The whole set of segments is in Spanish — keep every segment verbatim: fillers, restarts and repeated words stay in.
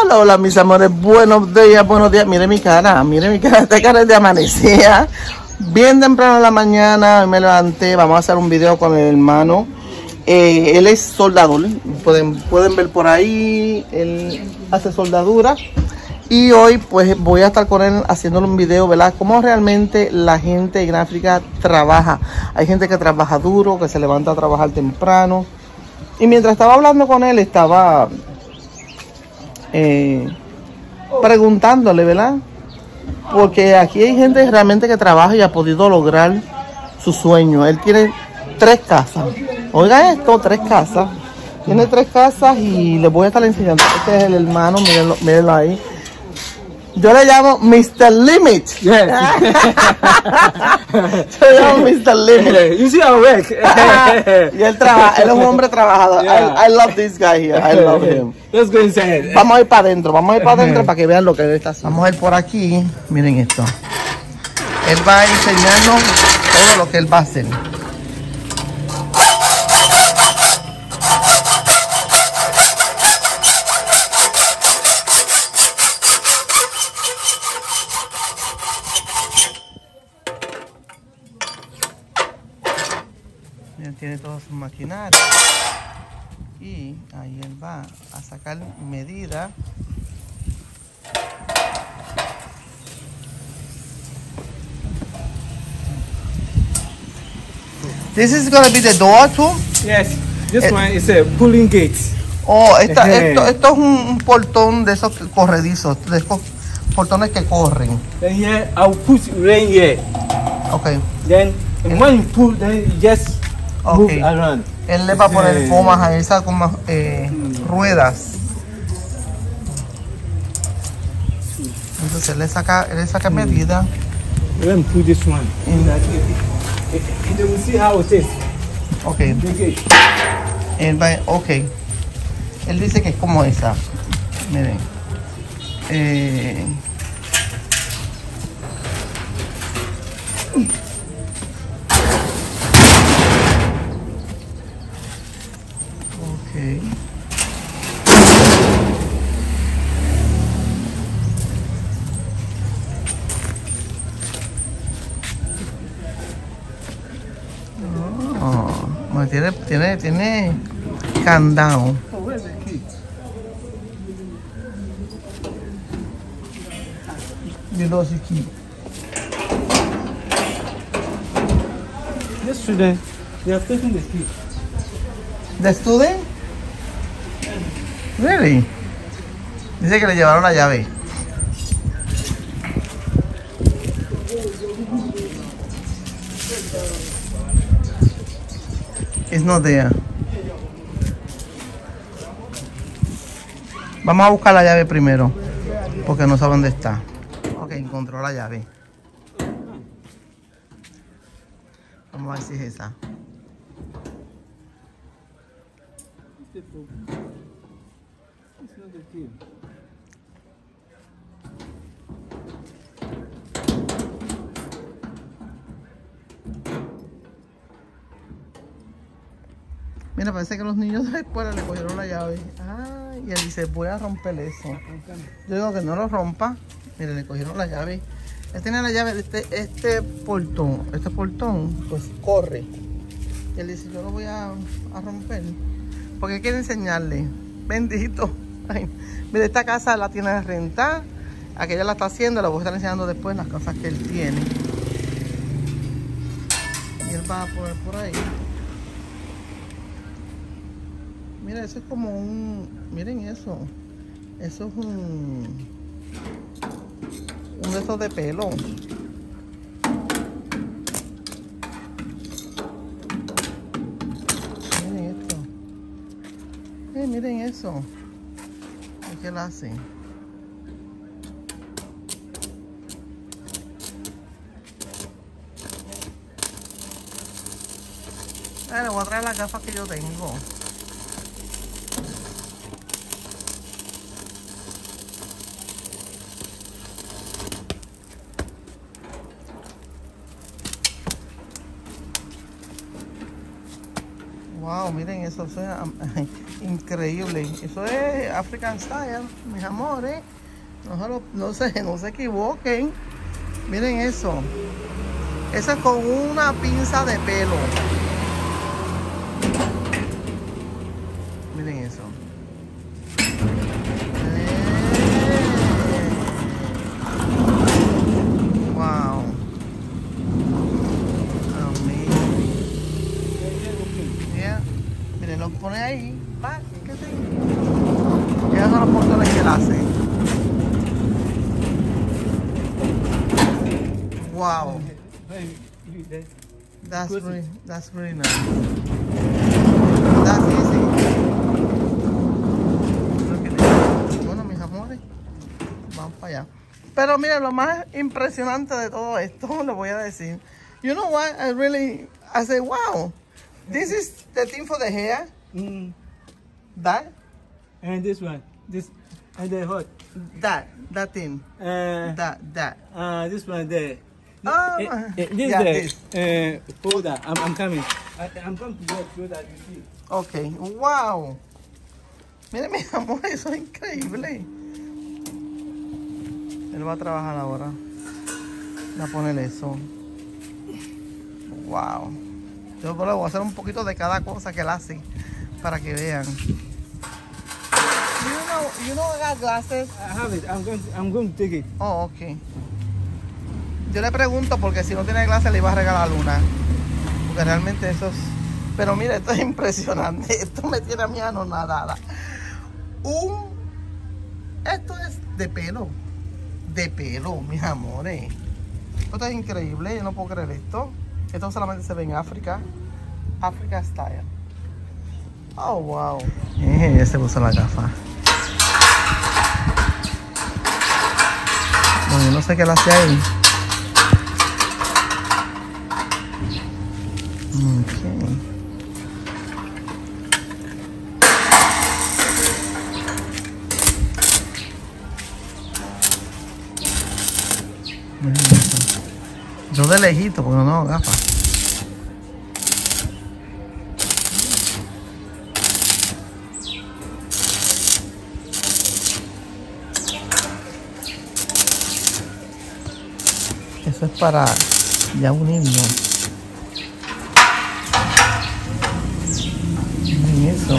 Hola, hola mis amores, buenos días, buenos días. Mire mi cara, mire mi cara, esta cara es de amanecida. Bien temprano en la mañana me levanté, vamos a hacer un video con el hermano. Eh, él es soldador, pueden, pueden ver por ahí, él hace soldadura. Y hoy pues voy a estar con él haciéndole un video, ¿verdad? Cómo realmente la gente en África trabaja. Hay gente que trabaja duro, que se levanta a trabajar temprano. Y mientras estaba hablando con él, estaba eh, preguntándole, ¿verdad? Porque aquí hay gente realmente que trabaja y ha podido lograr su sueño. Él tiene tres casas. Oiga esto, tres casas. Tiene tres casas y les voy a estar enseñando. Este es el hermano, mírenlo, mírenlo ahí. Yo le llamo mister Limit. Yes. Yo le llamo mister Limit. You see how work. Y él trabaja, él es un hombre trabajador. Yeah. I, I love this guy here. I love him. Let's go inside. Vamos a ir para adentro, vamos a ir para adentro para que vean lo que él está haciendo. Vamos a ir por aquí. Miren esto. Él va a enseñarnos todo lo que él va a hacer. Tiene todas sus maquinarias y ahí él va a sacar medidas. This is gonna be the door too? Yes, this it, one is a pulling gate. Oh, esta, esto, esto es un, un portón de esos corredizos, de esos portones que corren. Then here I'll put rain here. Okay. Then and when you pull, then you just okay. Move around. Él le va a poner gomas a esas gomas, eh, mm. ruedas. Entonces él le saca, él le saca mm. medida. Let me put this one. Mm. And then we see how it is. Okay. Él va, okay. Él dice que es como esa. Miren. Eh, Okay. Oh, bueno, tiene, tiene, tiene candado. You lost your key. Yesterday, they have taken the key. The student? Really? Dice que le llevaron la llave. It's not there. Vamos a buscar la llave primero, porque no sabe dónde está. Ok, encontró la llave. Vamos a ver si es esa. Mira, parece que los niños de la escuela le cogieron la llave. Ah, y él dice, voy a romper eso. Yo digo que no lo rompa. Mire, le cogieron la llave. Él tenía la llave de este, este portón. Este portón, pues corre. Y él dice, yo lo voy a, a romper. Porque quiere enseñarle. Bendito. Ay, mire, esta casa la tiene de rentar. Aquella la está haciendo. La voy a estar enseñando después las cosas que él tiene. Y él va a poner por ahí. Mira, eso es como un... Miren eso. Eso es un... Un de esos de pelo. Miren esto. Eh, miren eso. ¿Qué lo hacen? Ah, le voy a traer las gafas que yo tengo. Wow, miren eso, eso es um, increíble. Eso es African Style, mis amores. No se, lo, no, se, no se equivoquen. Miren eso. Eso es con una pinza de pelo. Miren eso. Wow. Yeah. Miren, lo pone ahí. Pa, ¿qué te? Esos son los portones que él hace. Wow. That's really, that's really nice. That's easy. Bueno, mis amores, vamos para allá. Pero miren, lo más impresionante de todo esto, lo voy a decir. You know what? I really, I say, wow, this is the thing for the hair. Mm. That? And this one, this, and the hot. That, that thing. Uh, That, that. uh, this one there. Oh, Eh, eh, this yeah, there. this. Uh, folder. I'm, I'm coming. I, I'm coming to work so that you see. Ok, wow. Miren, mi amor, eso es increíble. Él va a trabajar ahora. Va a poner eso. Wow. Yo le voy a hacer un poquito de cada cosa que él hace para que vean. You know, you know I got glasses. I have it. I'm going. To, I'm going to take it. Oh, ok. Yo le pregunto porque si no tiene glasses le iba a regalar una. Porque realmente eso es... Pero mira, esto es impresionante. Esto me tiene a mí anonadada. Un... Esto es de pelo. De pelo, mis amores. Esto es increíble. Yo no puedo creer esto. Esto solamente se ve en África. Africa Style. Oh, wow. Eh, ya se puso la gafa. Bueno, yo no sé qué le hace ahí. Okay. Yo de lejito, porque no tengo gafas. Eso es para ya unirnos. Miren eso.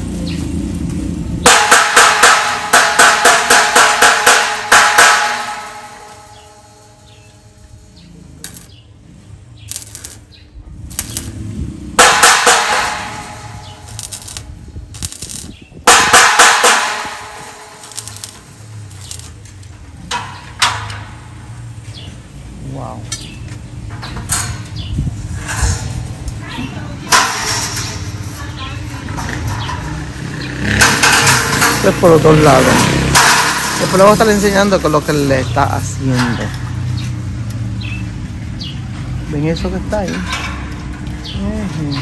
Wow. Esto es por los dos lados. Después le voy a estar enseñando con lo que le está haciendo. ¿Ven eso que está ahí? Uh-huh.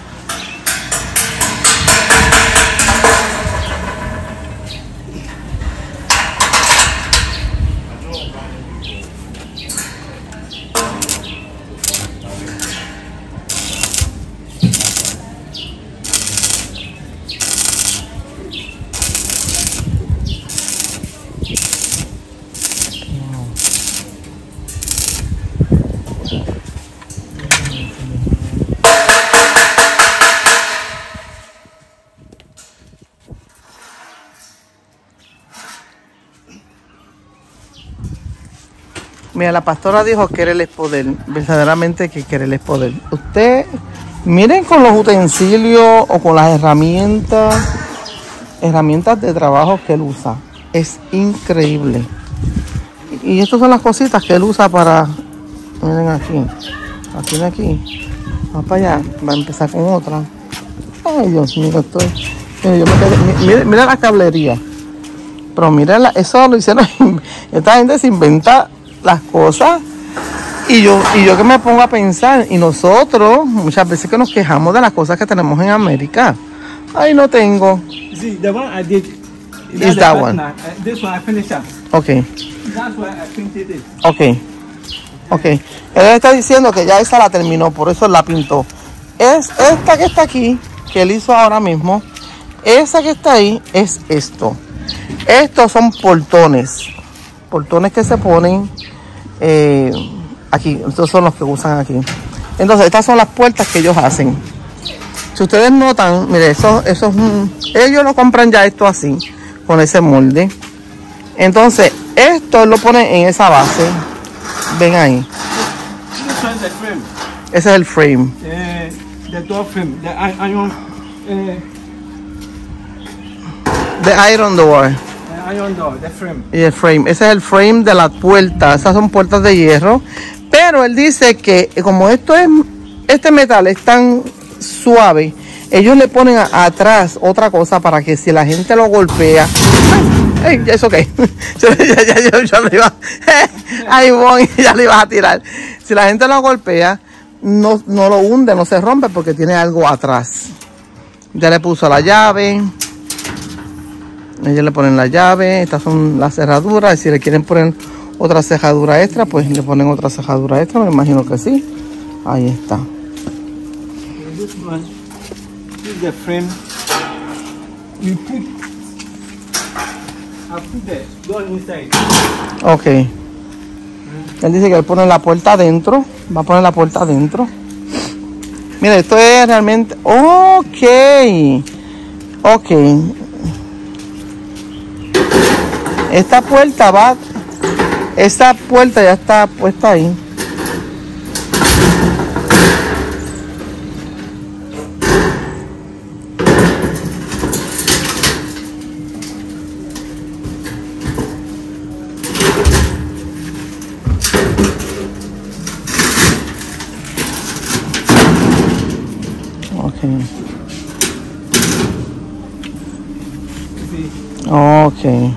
Mira, la pastora dijo que querer es poder, verdaderamente que querer es poder. Usted, miren con los utensilios o con las herramientas, herramientas de trabajo que él usa. Es increíble. Y estas son las cositas que él usa para, miren aquí, aquí, aquí. Va para allá, va a empezar con otra. Ay, Dios mío, estoy, mira, yo me quedé, mira, mira la cablería. Pero mira, eso lo hicieron, esta gente se inventa las cosas y yo y yo que me pongo a pensar, y nosotros muchas veces que nos quejamos de las cosas que tenemos en América. Ay, no tengo. See, the one I did is that one. Uh, this one I finished up. Okay. That's why I painted it. Okay. Okay. Él está diciendo que ya esa la terminó, por eso la pintó. Es esta que está aquí, que él hizo ahora mismo, esa que está ahí es esto. Estos son portones. Portones que se ponen eh, aquí. Estos son los que usan aquí. Entonces, estas son las puertas que ellos hacen. Si ustedes notan, mire, eso, eso es un... Ellos lo compran ya esto así, con ese molde. Entonces, esto lo ponen en esa base. Ven ahí. Ese es el frame. Uh, the door frame, the iron, uh, The iron door. the iron door, the frame. Y el frame. Ese es el frame de la puerta. Esas son puertas de hierro. Pero él dice que como esto es, este metal es tan suave, ellos le ponen a, atrás otra cosa para que si la gente lo golpea. Ay, es ok. Yo, ya, ya, yo, yo le iba. Ay, voy, ya le ibas a tirar. Si la gente lo golpea, no, no lo hunde, no se rompe porque tiene algo atrás. Ya le puso la llave. Ellos le ponen la llave. Estas son las cerraduras. Si le quieren poner otra cerradura extra, pues le ponen otra cerradura extra. Me imagino que sí. Ahí está. This one, this is the frame. You put, I put the door inside. Ok. Él dice que él pone la puerta adentro. Va a poner la puerta adentro. Mira, esto es realmente... Ok. Ok. Esta puerta va... Esta puerta ya está puesta ahí. Okay. Okay.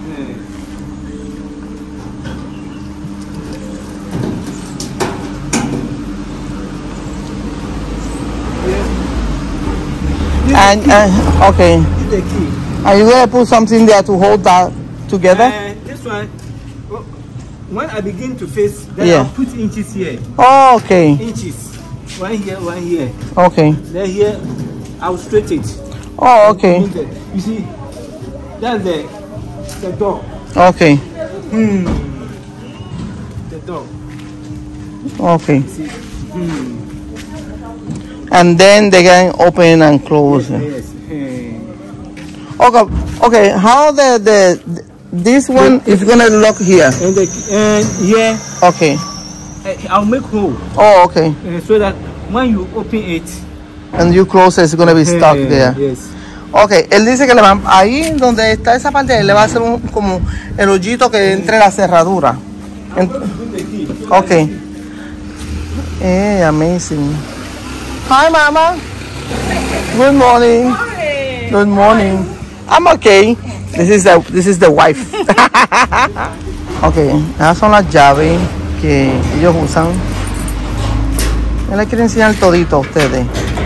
And uh, okay. This is the key. Are you gonna put something there to hold that together? Uh, this one, well, when I begin to face, then Yeah. I'll put inches here. Oh, okay. Inches. One here, one here. Okay. Then here, I'll stretch it. Oh, okay. You see, that's the the door. Okay. Hmm. The door. Okay. See? Hmm. And then they can open and close. Yes. Hmm. Okay. Okay. How the the this one is gonna lock here? And the and here, Okay. uh, I'll make hole Oh, okay. uh, so that when you open it, And you close it, it's gonna be stuck uh, there. Yes. Okay. Él dice que le van ahí donde está esa parte, él le va a hacer un, como el hoyito que entre la cerradura. Ent- Put the key. Okay. Hey, amazing. Hi, Mama. Good morning. Good morning. I'm okay. This is the this is the wife. Okay, esas son las llaves que ellos usan. Yo les quiero enseñar todito a ustedes.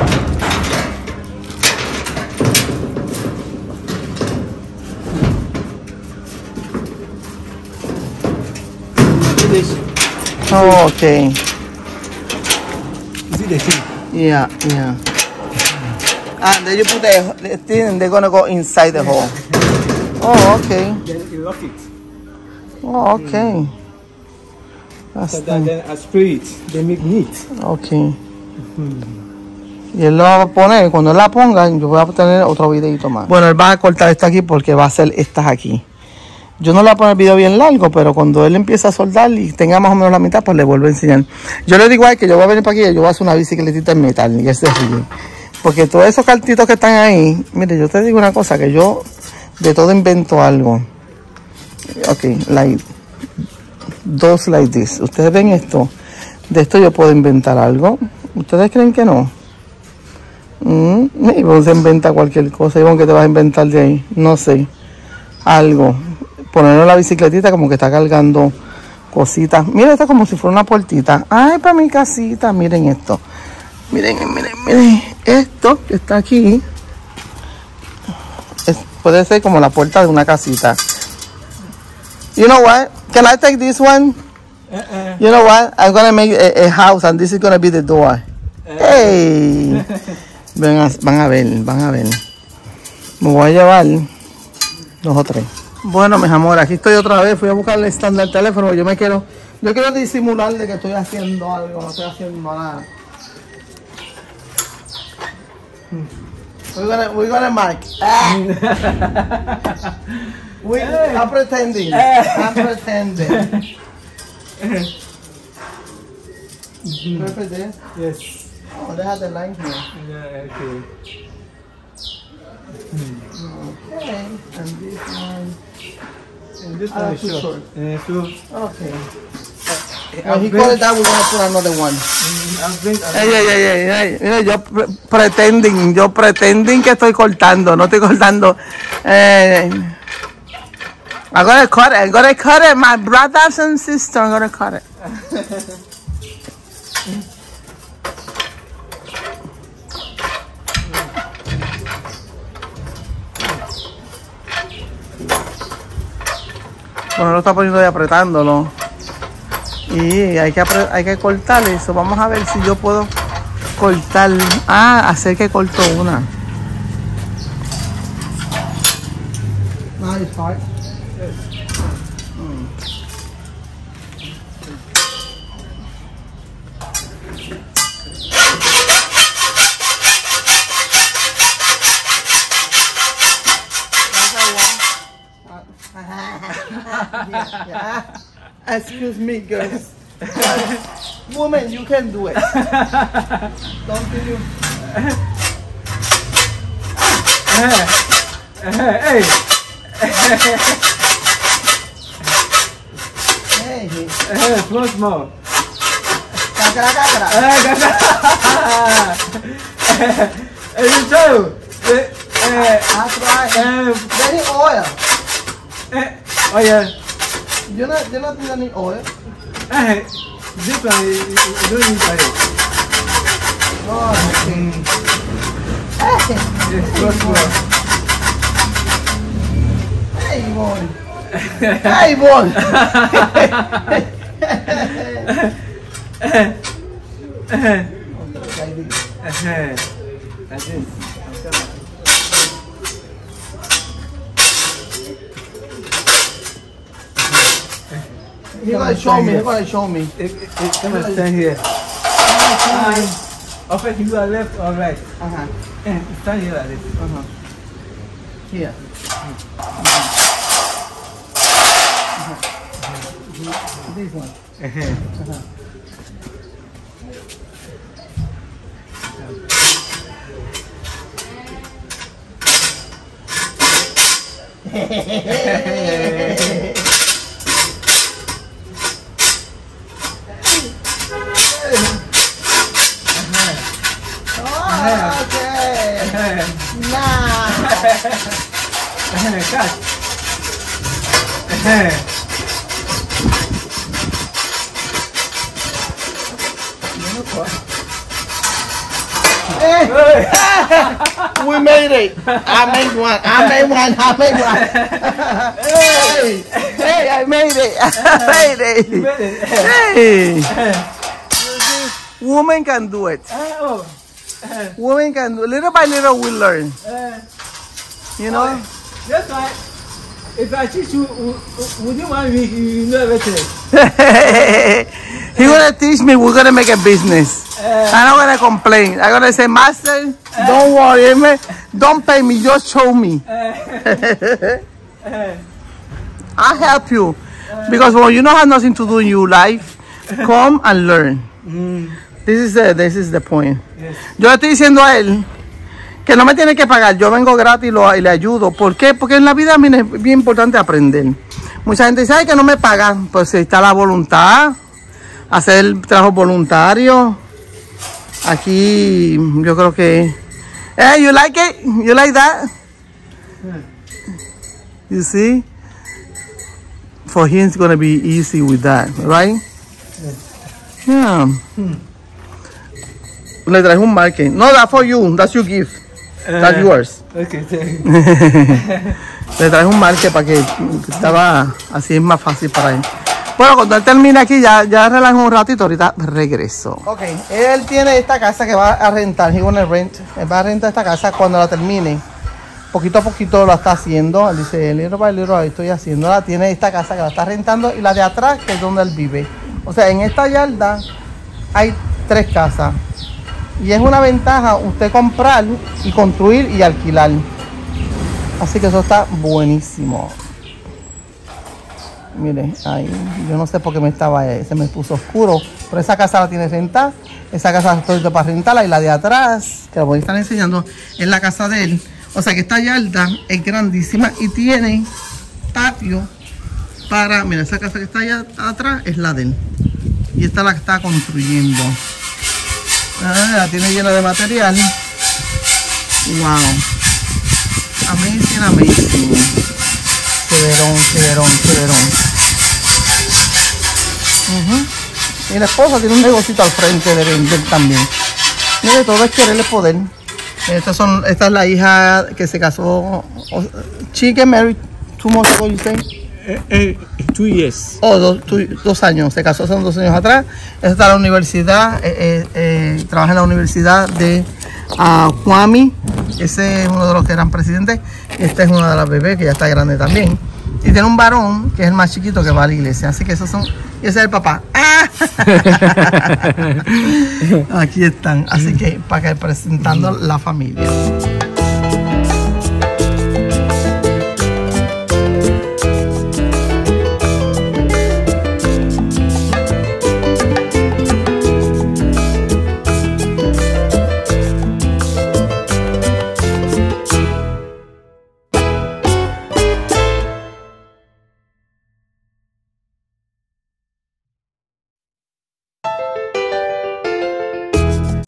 This Oh, okay. is it the key? Yeah, yeah. And then you put the, the thing and they're gonna go inside the hole. Oh, okay. Then you lock it. Oh, okay. That's So that then I spray it. They make neat. okay. Y él lo va a poner, cuando él la ponga, yo voy a tener otro videito más. Bueno, él va a cortar esto aquí porque va a hacer estas aquí. Yo no le voy a poner el video bien largo, pero cuando él empieza a soldar y tenga más o menos la mitad, pues le vuelvo a enseñar. Yo le digo a él que yo voy a venir para aquí y yo voy a hacer una bicicletita en metal, y él se ríe. Porque todos esos cartitos que están ahí, mire, yo te digo una cosa, que yo de todo invento algo. Ok, like, dos like this. Ustedes ven esto, de esto yo puedo inventar algo. ¿Ustedes creen que no? Mm, Ivonne se inventa cualquier cosa. Ivonne, ¿qué te vas a inventar de ahí? No sé. Algo. Ponerlo en la bicicletita como que está cargando cositas. Miren, esto es como si fuera una puertita. Ay, para mi casita. Miren esto. Miren, miren, miren. Esto que está aquí. Es, puede ser como la puerta de una casita. You know what? Can I take this one? Uh-uh. You know what? I'm gonna make a, a house and this is gonna be the door. Hey. Ven a- van a ver, van a ver. Me voy a llevar dos o tres. Bueno, mis amores, aquí estoy otra vez. Fui a buscar el stand del teléfono. Yo me quiero, yo quiero disimular de que estoy haciendo algo, no estoy haciendo nada. We're gonna, we're gonna mic. Ah. we, I'm pretending. I'm pretending. Perfect there. Yes. Oh, they have the line here. Yeah, okay. Okay, and this one. And this Ah, one is too short. short. Uh, so, Okay. I'll When he bring- called it that, we're gonna put another one. mm, I'll bring Ey, ey, ey, ey, ey, mira, yo pre- pretending, yo pretending que estoy cortando, no estoy cortando. Eh, I'm gonna cut it, I'm gonna cut it, my brothers and sisters, I'm gonna cut it. Bueno, lo está poniendo y apretándolo. Y hay que, apre- hay que cortar eso. Vamos a ver si yo puedo cortar. Ah, hacer que corto una. Nice part. Yeah, yeah. Excuse me, girls. Woman, you can do it. Don't you? Hey, Hey, hey, small, small. cácara, cácara. Hey, you too. Eh, eh, That's right. eh, They need oil. eh, oh yeah. You not, you not think they need oil? Eh, this one you, you you don't need oil. Oh, okay. Mm, Hey, yes, small, small. hey, boy. Hey, boy. Eh, eh, Like this. eh, like this. You gotta show me. You gotta show me. It, it, it, come and stand here. Uh, okay, you are left or right. Uh huh. Eh, stand here like this. Uh huh. Here. This one. Eh, Oh, okay. eh, Nah. eh, cut. Eh, Hey, eh, we made it. I made one. I made one. I made one. Hey, hey, I made it. I made you it. made it. Eh, Hey, eh, woman can do it. eh, oh, eh, Woman can do. Little by little, we learn. eh. You know. That's why, if I teach you w- w- within one week, you know everything. He gonna teach me. We're gonna make a business. Eh, I'm not gonna complain. I'm gonna say, Master, don't worry, man. Don't pay me. Just show me. eh, eh, I'll help you. Because when you don't have nothing to do in your life, come and learn. mm, This is the, this is the point. yes. Yo le estoy diciendo a él que no me tiene que pagar. Yo vengo gratis y, lo, y le ayudo. ¿Por qué? Porque en la vida mira, es bien importante aprender. Mucha gente dice, ay, que no me pagan. Pues está la voluntad. Hacer el trabajo voluntario. Aquí yo creo que... Hey, you like it? You like that? You see? For him, it's going to be easy with that, right? Yeah. Le traje un marque. No, that's for you. That's your gift. That's Eh, yours. Okay, thank you. Le traje un marque para que estaba así es más fácil para él. Bueno, cuando él termine aquí, ya, ya relajo un ratito, ahorita regreso. Ok, él tiene esta casa que va a rentar, he wanna rent, él va a rentar esta casa cuando la termine. Poquito a poquito lo está haciendo, él dice, little by little, estoy haciéndola. Tiene esta casa que la está rentando y la de atrás, que es donde él vive. O sea, en esta yarda hay tres casas. Y es una ventaja usted comprar y construir y alquilar. Así que eso está buenísimo. Mire, ahí, yo no sé por qué me estaba, se me puso oscuro. Pero esa casa la tiene rentada. Esa casa estoy para rentarla. Y la de atrás, que la voy a estar enseñando, es la casa de él. O sea que esta yarda es grandísima y tiene patio para... Mira, esa casa que está allá atrás es la de él. Y esta la está construyendo. Ah, la tiene llena de material. Wow. Amazing, amazing. Chéverón, chéverón, chéverón. Uh-huh. Y la esposa tiene un negocito al frente de vender también. Mire, todo es quererle poder. Estas son, esta es la hija que se casó. She get married two months ago, you say? Uh, uh, two years. Oh, dos, two, dos años. Se casó hace dos años atrás. Esta está en la universidad. Eh, eh, eh, trabaja en la universidad de uh, Kwame. Ese es uno de los que eran presidentes. Esta es una de las bebés que ya está grande también. Y tiene un varón que es el más chiquito que va a la iglesia. Así que esos son. Y ese es el papá. ¡Ah! Aquí están. Así que para que presentando la familia.